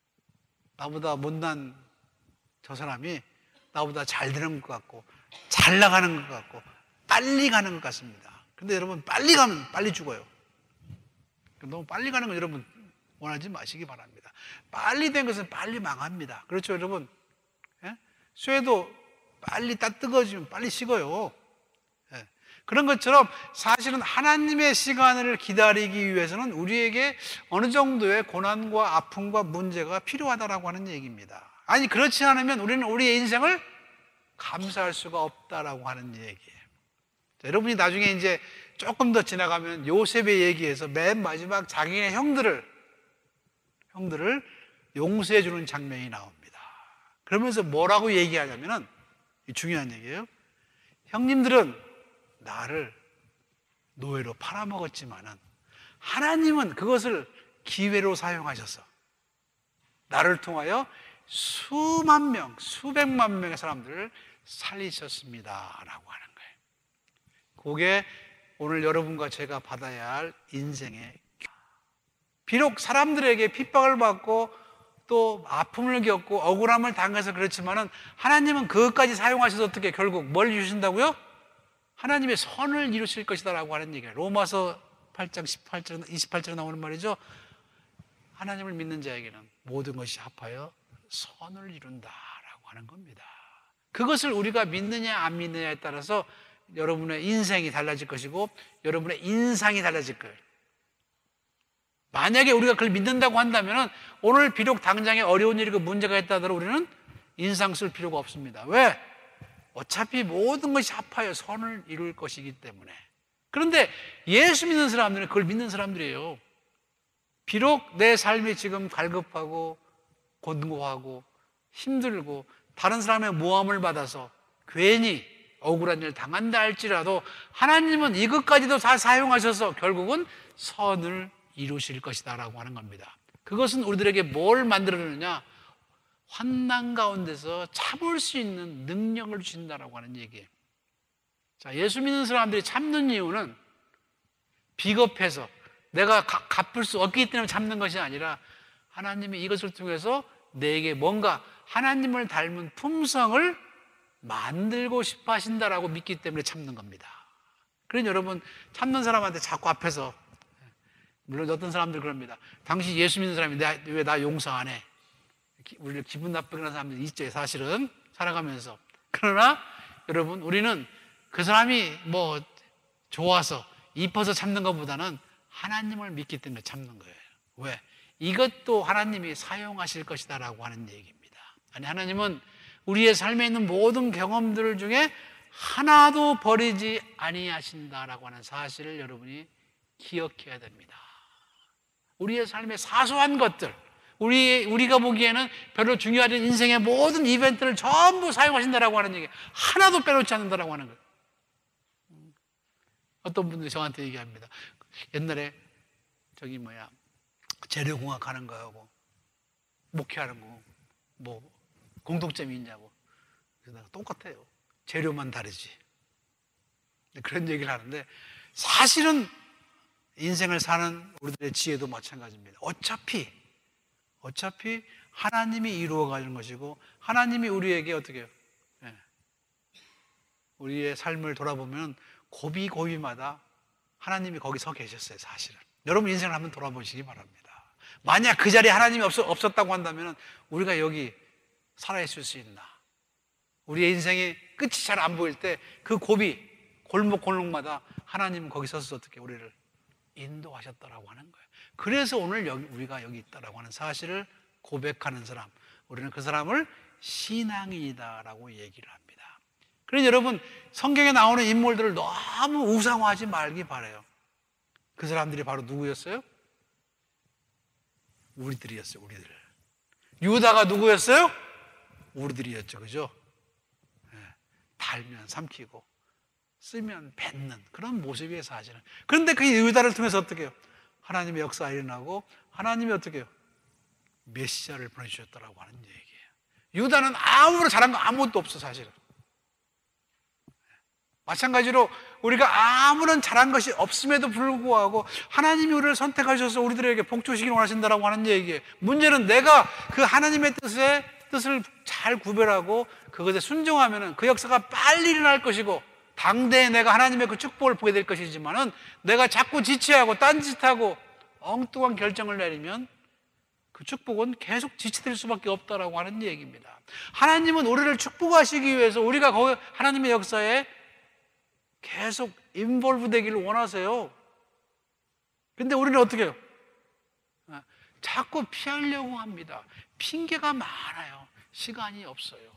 나보다 못난 저 사람이 나보다 잘 되는 것 같고 잘 나가는 것 같고 빨리 가는 것 같습니다. 근데 여러분 빨리 가면 빨리 죽어요. 너무 빨리 가는 건 여러분 원하지 마시기 바랍니다. 빨리 된 것은 빨리 망합니다. 그렇죠, 여러분? 예? 쇠도 빨리 따 뜨거워지면 빨리 식어요. 예. 그런 것처럼 사실은 하나님의 시간을 기다리기 위해서는 우리에게 어느 정도의 고난과 아픔과 문제가 필요하다라고 하는 얘기입니다. 아니, 그렇지 않으면 우리는 우리의 인생을 감사할 수가 없다라고 하는 얘기예요. 자, 여러분이 나중에 이제 조금 더 지나가면 요셉의 얘기에서 맨 마지막 자기의 형들을 형들을 용서해 주는 장면이 나옵니다. 그러면서 뭐라고 얘기하냐면은 중요한 얘기예요. 형님들은 나를 노예로 팔아먹었지만은 하나님은 그것을 기회로 사용하셔서 나를 통하여 수만 명, 수백만 명의 사람들을 살리셨습니다라고 하는 거예요. 그게 오늘 여러분과 제가 받아야 할 인생의, 비록 사람들에게 핍박을 받고 또 아픔을 겪고 억울함을 당해서 그렇지만은 하나님은 그것까지 사용하셔서 어떻게 결국 뭘 이루신다고요? 하나님의 선을 이루실 것이다라고 하는 얘기예요. 로마서 팔 장 십팔 절, 이십팔 절에 나오는 말이죠. 하나님을 믿는 자에게는 모든 것이 합하여 선을 이룬다라고 하는 겁니다. 그것을 우리가 믿느냐 안 믿느냐에 따라서 여러분의 인생이 달라질 것이고 여러분의 인상이 달라질 거예요. 만약에 우리가 그걸 믿는다고 한다면 오늘 비록 당장에 어려운 일이고 문제가 있다 하더라도 우리는 인상 쓸 필요가 없습니다. 왜? 어차피 모든 것이 합하여 선을 이룰 것이기 때문에. 그런데 예수 믿는 사람들은 그걸 믿는 사람들이에요. 비록 내 삶이 지금 갈급하고 곤고하고 힘들고 다른 사람의 모함을 받아서 괜히 억울한 일을 당한다 할지라도 하나님은 이것까지도 다 사용하셔서 결국은 선을 이루실 것이다 라고 하는 겁니다. 그것은 우리들에게 뭘 만들어내느냐? 환난 가운데서 참을 수 있는 능력을 주신다라고 하는 얘기예요. 자, 예수 믿는 사람들이 참는 이유는 비겁해서 내가 가, 갚을 수 없기 때문에 참는 것이 아니라 하나님이 이것을 통해서 내게 뭔가 하나님을 닮은 품성을 만들고 싶어 하신다라고 믿기 때문에 참는 겁니다. 그러니 여러분, 참는 사람한테 자꾸 앞에서, 물론 어떤 사람들 그럽니다. 당신 예수 믿는 사람이 왜 나 용서 안 해? 우리를 기분 나쁘게 하는 사람들이 있죠, 사실은 살아가면서. 그러나 여러분, 우리는 그 사람이 뭐 좋아서 이뻐서 참는 것보다는 하나님을 믿기 때문에 참는 거예요. 왜? 이것도 하나님이 사용하실 것이다 라고 하는 얘기입니다. 아니, 하나님은 우리의 삶에 있는 모든 경험들 중에 하나도 버리지 아니하신다라고 하는 사실을 여러분이 기억해야 됩니다. 우리의 삶의 사소한 것들, 우리, 우리가 보기에는 별로 중요하지 않은 인생의 모든 이벤트를 전부 사용하신다라고 하는 얘기, 하나도 빼놓지 않는다라고 하는 거예요. 어떤 분들이 저한테 얘기합니다. 옛날에 저기 뭐야 재료공학 하는 거하고 목회하는 거 뭐 공통점이 있냐고. 그래서 내가 똑같아요. 재료만 다르지. 그런 얘기를 하는데, 사실은 인생을 사는 우리들의 지혜도 마찬가지입니다. 어차피 어차피 하나님이 이루어 가는 것이고, 하나님이 우리에게 어떻게 해요? 네. 우리의 삶을 돌아보면 고비 고비마다 하나님이 거기 서 계셨어요. 사실은 여러분 인생을 한번 돌아보시기 바랍니다. 만약 그 자리에 하나님이 없, 없었다고 한다면 우리가 여기 살아있을 수 있나? 우리의 인생의 끝이 잘 안 보일 때 그 고비 골목 골목마다 하나님은 거기 서서 어떻게 우리를 인도하셨다라고 하는 거예요. 그래서 오늘 여기, 우리가 여기 있다라고 하는 사실을 고백하는 사람, 우리는 그 사람을 신앙인이다라고 얘기를 합니다. 그래서 여러분, 성경에 나오는 인물들을 너무 우상화하지 말기 바라요. 그 사람들이 바로 누구였어요? 우리들이었어요. 우리들. 유다가 누구였어요? 우리들이었죠. 그죠? 네. 달면 삼키고 쓰면 뱉는 그런 모습이에요, 사실은. 그런데 그 유다를 통해서 어떻게 해요? 하나님의 역사가 일어나고 하나님이 어떻게 해요? 메시아를 보내주셨다라고 하는 얘기예요. 유다는 아무런 잘한 거 아무것도 없어, 사실은. 마찬가지로 우리가 아무런 잘한 것이 없음에도 불구하고 하나님이 우리를 선택하셔서 우리들에게 복 주시기를 원하신다라고 하는 얘기예요. 문제는 내가 그 하나님의 뜻에, 뜻을 잘 구별하고 그것에 순종하면 그 역사가 빨리 일어날 것이고, 당대에 내가 하나님의 그 축복을 보게 될 것이지만은 내가 자꾸 지체하고 딴짓하고 엉뚱한 결정을 내리면 그 축복은 계속 지체될 수밖에 없다라고 하는 얘기입니다. 하나님은 우리를 축복하시기 위해서 우리가 거기 하나님의 역사에 계속 인볼브 되기를 원하세요. 근데 우리는 어떻게 해요? 자꾸 피하려고 합니다. 핑계가 많아요. 시간이 없어요.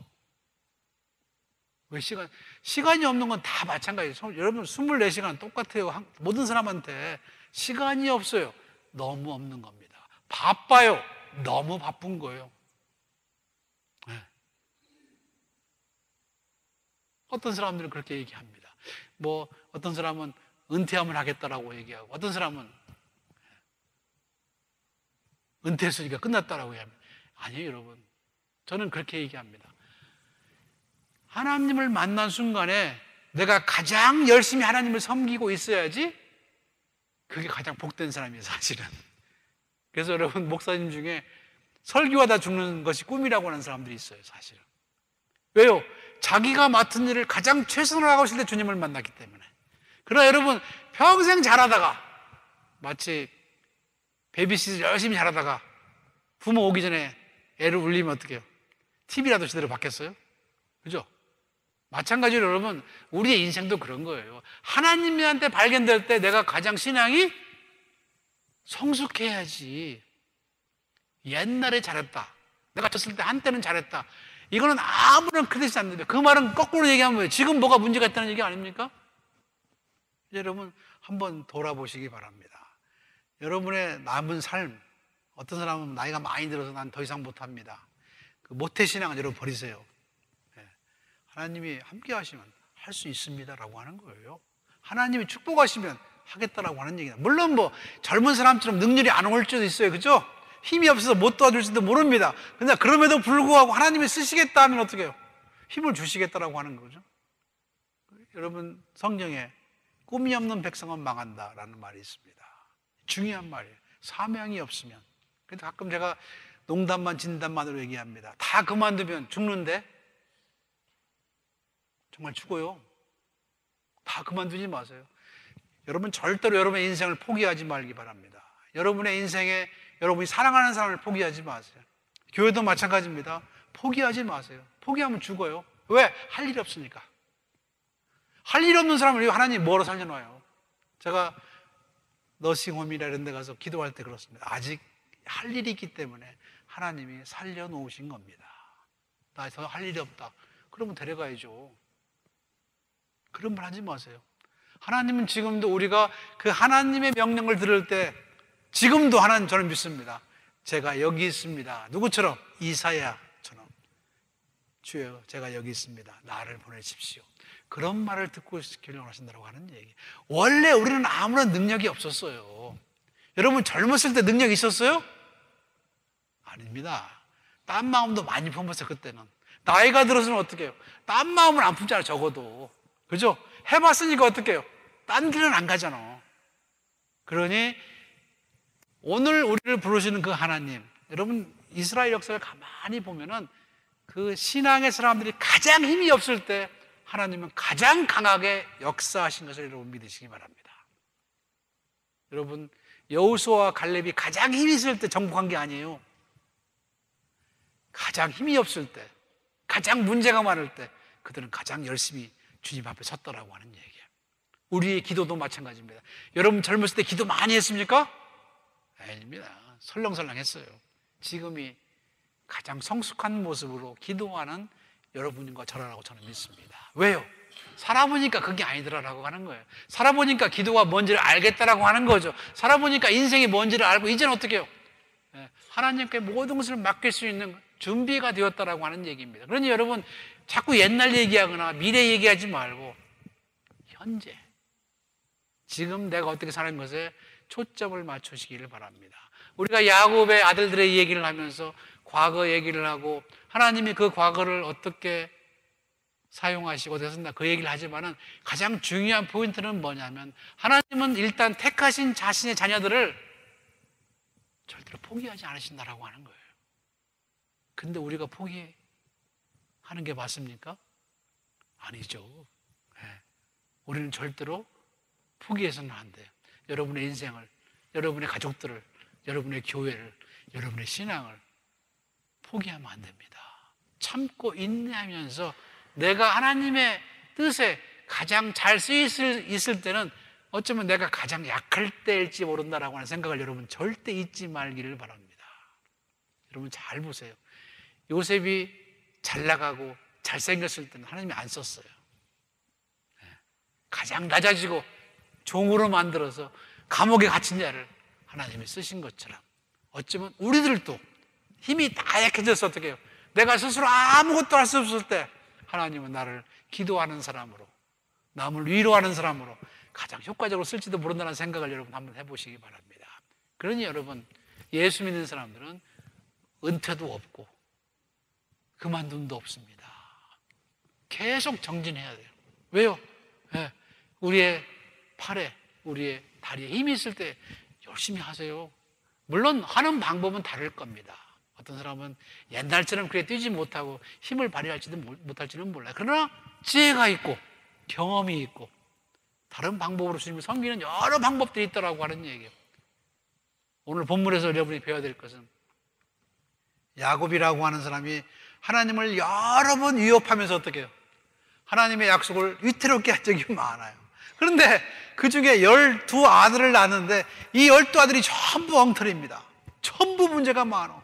왜 시간? 시간이 없는 건 다 마찬가지예요. 여러분 이십사 시간 똑같아요. 모든 사람한테 시간이 없어요. 너무 없는 겁니다. 바빠요. 너무 바쁜 거예요. 네. 어떤 사람들은 그렇게 얘기합니다. 뭐 어떤 사람은 은퇴하면 하겠다라고 얘기하고, 어떤 사람은 은퇴했으니까 끝났다라고 얘기합니다. 아니에요, 여러분. 저는 그렇게 얘기합니다. 하나님을 만난 순간에 내가 가장 열심히 하나님을 섬기고 있어야지 그게 가장 복된 사람이에요, 사실은. 그래서 여러분, 목사님 중에 설교하다 죽는 것이 꿈이라고 하는 사람들이 있어요, 사실은. 왜요? 자기가 맡은 일을 가장 최선을 하고 있을 때 주님을 만났기 때문에. 그러나 여러분, 평생 잘하다가 마치 베이비시트 열심히 잘하다가 부모 오기 전에 애를 울리면 어떻게 해요? 티비라도 제대로 받겠어요? 그죠? 마찬가지로 여러분, 우리의 인생도 그런 거예요. 하나님한테 발견될 때 내가 가장 신앙이 성숙해야지. 옛날에 잘했다, 내가 쳤을 때 한때는 잘했다, 이거는 아무런 크레딧이 안 됩니다. 그 말은 거꾸로 얘기하면 뭐예요? 지금 뭐가 문제가 있다는 얘기 아닙니까? 여러분, 한번 돌아보시기 바랍니다. 여러분의 남은 삶, 어떤 사람은 나이가 많이 들어서 난 더 이상 못합니다. 그 모태신앙은 여러분 버리세요. 네. 하나님이 함께 하시면 할 수 있습니다라고 하는 거예요. 하나님이 축복하시면 하겠다라고 하는 얘기다. 물론 뭐 젊은 사람처럼 능률이 안 올 수도 있어요. 그죠? 힘이 없어서 못 도와줄지도 모릅니다. 근데 그럼에도 불구하고 하나님이 쓰시겠다 하면 어떻게 해요? 힘을 주시겠다라고 하는 거죠. 여러분, 성경에 꿈이 없는 백성은 망한다라는 말이 있습니다. 중요한 말이에요. 사명이 없으면. 그래서 가끔 제가 농담만 진담만으로 얘기합니다. 다 그만두면 죽는데? 정말 죽어요. 다 그만두지 마세요. 여러분, 절대로 여러분의 인생을 포기하지 말기 바랍니다. 여러분의 인생에 여러분이 사랑하는 사람을 포기하지 마세요. 교회도 마찬가지입니다. 포기하지 마세요. 포기하면 죽어요. 왜? 할 일이 없으니까. 할 일 없는 사람을 하나님 뭐로 살려놔요? 제가 너싱홈이라 이런 데 가서 기도할 때 그렇습니다. 아직 할 일이 있기 때문에 하나님이 살려놓으신 겁니다. 나 더 할 일이 없다. 그러면 데려가야죠. 그런 말 하지 마세요. 하나님은 지금도 우리가 그 하나님의 명령을 들을 때 지금도 하나님 저는 믿습니다. 제가 여기 있습니다. 누구처럼? 이사야처럼. 주여 제가 여기 있습니다. 나를 보내십시오. 그런 말을 듣고 있기를 원하신다고 하는 얘기. 원래 우리는 아무런 능력이 없었어요. 여러분 젊었을 때 능력 있었어요? 아닙니다. 딴 마음도 많이 품었어요. 그때는. 나이가 들어서는 어떻게 해요? 딴 마음은 안 품잖아요. 적어도. 그죠? 해봤으니까 어떻게 해요? 딴 길은 안 가잖아. 그러니 오늘 우리를 부르시는 그 하나님, 여러분 이스라엘 역사를 가만히 보면은 그 신앙의 사람들이 가장 힘이 없을 때 하나님은 가장 강하게 역사하신 것을 여러분 믿으시기 바랍니다. 여러분 여호수아와 갈렙이 가장 힘이 있을 때 정복한 게 아니에요. 가장 힘이 없을 때, 가장 문제가 많을 때 그들은 가장 열심히 주님 앞에 섰더라고 하는 얘기예요. 우리의 기도도 마찬가지입니다. 여러분 젊었을 때 기도 많이 했습니까? 아닙니다. 설렁설렁 했어요. 지금이 가장 성숙한 모습으로 기도하는 여러분과 저라고 저는 믿습니다. 왜요? 살아보니까 그게 아니더라라고 하는 거예요. 살아보니까 기도가 뭔지를 알겠다라고 하는 거죠. 살아보니까 인생이 뭔지를 알고 이제는 어떻게 해요? 하나님께 모든 것을 맡길 수 있는 준비가 되었다라고 하는 얘기입니다. 그러니 여러분 자꾸 옛날 얘기하거나 미래 얘기하지 말고 현재 지금 내가 어떻게 사는 것에 초점을 맞추시기를 바랍니다. 우리가 야곱의 아들들의 얘기를 하면서 과거 얘기를 하고 하나님이 그 과거를 어떻게 사용하시고 어떻게 쓴다 그 얘기를 하지만은 가장 중요한 포인트는 뭐냐면 하나님은 일단 택하신 자신의 자녀들을 절대로 포기하지 않으신다라고 하는 거예요. 근데 우리가 포기하는 게 맞습니까? 아니죠. 네. 우리는 절대로 포기해서는 안 돼요. 여러분의 인생을, 여러분의 가족들을, 여러분의 교회를, 여러분의 신앙을 포기하면 안 됩니다. 참고 인내하면서 내가 하나님의 뜻에 가장 잘 쓰일 있을 때는 어쩌면 내가 가장 약할 때일지 모른다라고 하는 생각을 여러분 절대 잊지 말기를 바랍니다. 여러분 잘 보세요. 요셉이 잘 나가고 잘생겼을 때는 하나님이 안 썼어요. 가장 낮아지고 종으로 만들어서 감옥에 갇힌 자를 하나님이 쓰신 것처럼 어쩌면 우리들도 힘이 다 약해져서 어떻게 해요? 내가 스스로 아무것도 할 수 없을 때 하나님은 나를 기도하는 사람으로 남을 위로하는 사람으로 가장 효과적으로 쓸지도 모른다는 생각을 여러분 한번 해보시기 바랍니다. 그러니 여러분 예수 믿는 사람들은 은퇴도 없고 그만둔도 없습니다. 계속 정진해야 돼요. 왜요? 네. 우리의 팔에 우리의 다리에 힘이 있을 때 열심히 하세요. 물론 하는 방법은 다를 겁니다. 어떤 사람은 옛날처럼 그래 뛰지 못하고 힘을 발휘할지도 못할지는 몰라요. 그러나 지혜가 있고 경험이 있고 다른 방법으로 주님을 섬기는 여러 방법들이 있다고 하는 얘기예요. 오늘 본문에서 여러분이 배워야 될 것은 야곱이라고 하는 사람이 하나님을 여러 번 위협하면서 어떻게 해요? 하나님의 약속을 위태롭게 한 적이 많아요. 그런데 그 중에 열두 아들을 낳았는데 이 열두 아들이 전부 엉터리입니다. 전부 문제가 많아.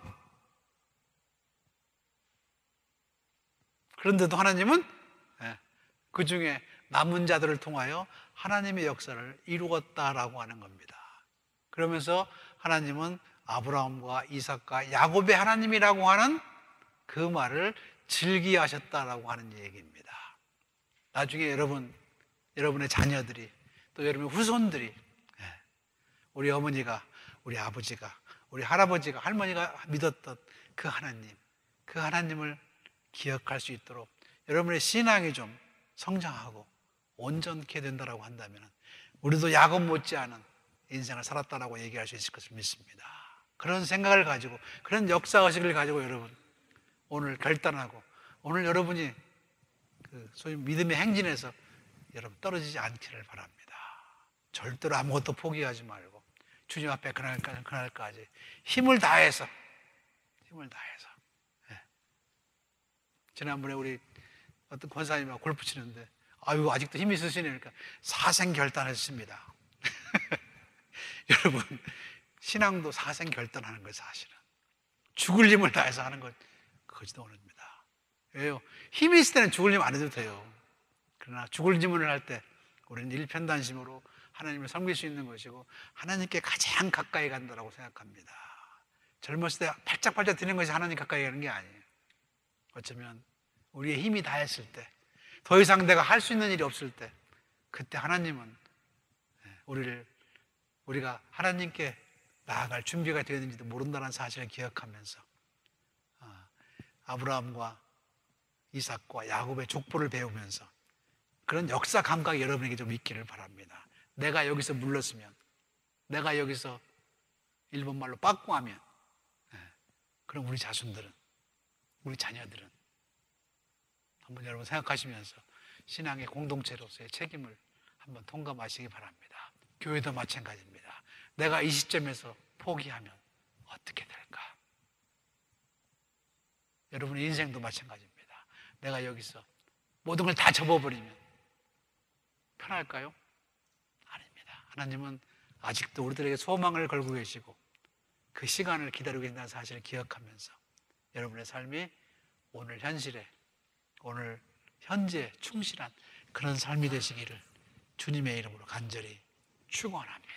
그런데도 하나님은 그 중에 남은 자들을 통하여 하나님의 역사를 이루었다라고 하는 겁니다. 그러면서 하나님은 아브라함과 이삭과 야곱의 하나님이라고 하는 그 말을 즐기하셨다라고 하는 얘기입니다. 나중에 여러분, 여러분의 자녀들이 또 여러분의 후손들이 우리 어머니가, 우리 아버지가, 우리 할아버지가, 할머니가 믿었던 그 하나님, 그 하나님을 기억할 수 있도록 여러분의 신앙이 좀 성장하고 온전케 된다라고 한다면 우리도 야곱 못지않은 인생을 살았다라고 얘기할 수 있을 것을 믿습니다. 그런 생각을 가지고 그런 역사의식을 가지고 여러분 오늘 결단하고 오늘 여러분이 그 소위 믿음의 행진에서 여러분 떨어지지 않기를 바랍니다. 절대로 아무것도 포기하지 말고 주님 앞에 그날까지, 그날까지 힘을 다해서 힘을 다해서 네. 지난번에 우리 어떤 권사님하고 골프 치는데 아유, 아직도 힘이 있으시네. 그러니까 사생결단했습니다. 여러분, 신앙도 사생결단하는 거예요, 사실은. 죽을 힘을 다해서 하는 것, 그거지도 모릅니다. 왜요? 힘이 있을 때는 죽을 힘 안 해도 돼요. 그러나 죽을 힘을 할 때 우리는 일편단심으로 하나님을 섬길 수 있는 것이고 하나님께 가장 가까이 간다고 생각합니다. 젊었을 때 팔짝팔짝 뛰는 것이 하나님 가까이 가는 게 아니에요. 어쩌면 우리의 힘이 다했을 때, 더 이상 내가 할 수 있는 일이 없을 때, 그때 하나님은 우리를, 우리가 하나님께 나아갈 준비가 되었는지도 모른다는 사실을 기억하면서 아브라함과 이삭과 야곱의 족보를 배우면서 그런 역사 감각이 여러분에게 좀 있기를 바랍니다. 내가 여기서 물렀으면, 내가 여기서 일본 말로 빠꾸하면, 그럼 우리 자손들은, 우리 자녀들은 한번 여러분 생각하시면서 신앙의 공동체로서의 책임을 한번 통감하시기 바랍니다. 교회도 마찬가지입니다. 내가 이 시점에서 포기하면 어떻게 될까? 여러분의 인생도 마찬가지입니다. 내가 여기서 모든 걸 다 접어버리면 편할까요? 아닙니다. 하나님은 아직도 우리들에게 소망을 걸고 계시고 그 시간을 기다리고 계신다는 사실을 기억하면서 여러분의 삶이 오늘 현실에, 오늘 현재에 충실한 그런 삶이 되시기를 주님의 이름으로 간절히 축원합니다.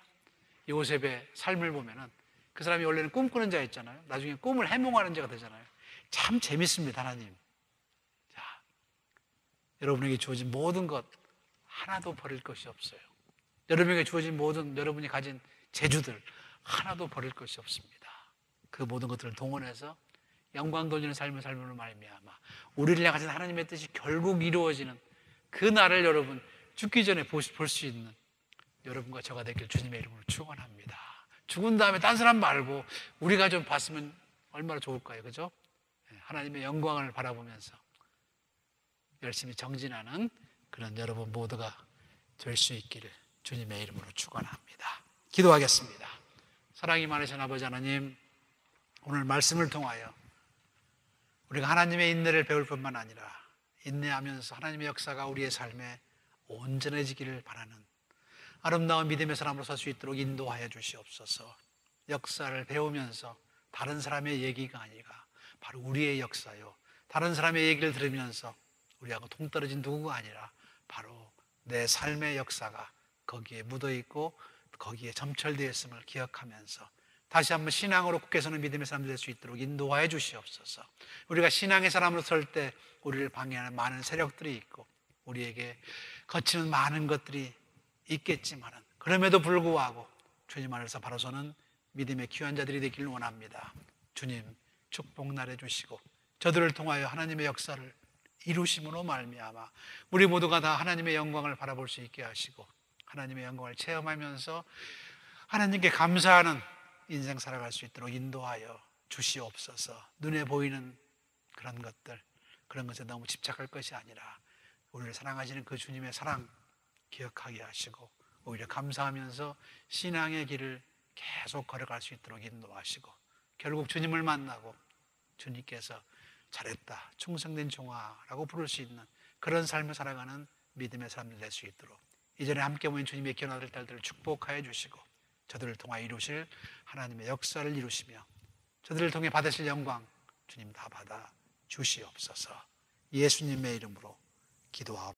요셉의 삶을 보면은 그 사람이 원래는 꿈꾸는 자였잖아요. 나중에 꿈을 해몽하는 자가 되잖아요. 참 재밌습니다, 하나님. 자, 여러분에게 주어진 모든 것 하나도 버릴 것이 없어요. 여러분에게 주어진 모든, 여러분이 가진 재주들 하나도 버릴 것이 없습니다. 그 모든 것들을 동원해서 영광 돌리는 삶을 삶으로 말미암아 우리를 향하신 하나님의 뜻이 결국 이루어지는 그 날을 여러분 죽기 전에 볼 수 있는 여러분과 저가 되길 주님의 이름으로 축원합니다. 죽은 다음에 딴 사람 말고 우리가 좀 봤으면 얼마나 좋을까요? 그죠? 하나님의 영광을 바라보면서 열심히 정진하는 그런 여러분 모두가 될 수 있기를 주님의 이름으로 축원합니다. 기도하겠습니다. 사랑이 많으신 아버지 하나님, 오늘 말씀을 통하여 우리가 하나님의 인내를 배울 뿐만 아니라 인내하면서 하나님의 역사가 우리의 삶에 온전해지기를 바라는 아름다운 믿음의 사람으로 설 수 있도록 인도하여 주시옵소서. 역사를 배우면서 다른 사람의 얘기가 아니라 바로 우리의 역사요, 다른 사람의 얘기를 들으면서 우리하고 동떨어진 누구가 아니라 바로 내 삶의 역사가 거기에 묻어있고 거기에 점철되어 있음을 기억하면서 다시 한번 신앙으로 굳게 서는 믿음의 사람들 될 수 있도록 인도하여 주시옵소서. 우리가 신앙의 사람으로 설 때 우리를 방해하는 많은 세력들이 있고 우리에게 거치는 많은 것들이 있겠지만은 그럼에도 불구하고 주님 안에서 바로 서는 믿음의 귀한 자들이 되기를 원합니다. 주님 축복 나눠 주시고 저들을 통하여 하나님의 역사를 이루심으로 말미암아 우리 모두가 다 하나님의 영광을 바라볼 수 있게 하시고 하나님의 영광을 체험하면서 하나님께 감사하는 인생 살아갈 수 있도록 인도하여 주시옵소서. 눈에 보이는 그런 것들, 그런 것에 너무 집착할 것이 아니라 우리를 사랑하시는 그 주님의 사랑 기억하게 하시고 오히려 감사하면서 신앙의 길을 계속 걸어갈 수 있도록 인도하시고 결국 주님을 만나고 주님께서 잘했다, 충성된 종아라고 부를 수 있는 그런 삶을 살아가는 믿음의 사람들 될 수 있도록 이전에 함께 모인 주님의 귀한 아들, 딸들을 축복하여 주시고 저들을 통하여 이루실 하나님의 역사를 이루시며 저들을 통해 받으실 영광 주님 다 받아 주시옵소서. 예수님의 이름으로 기도하옵소서.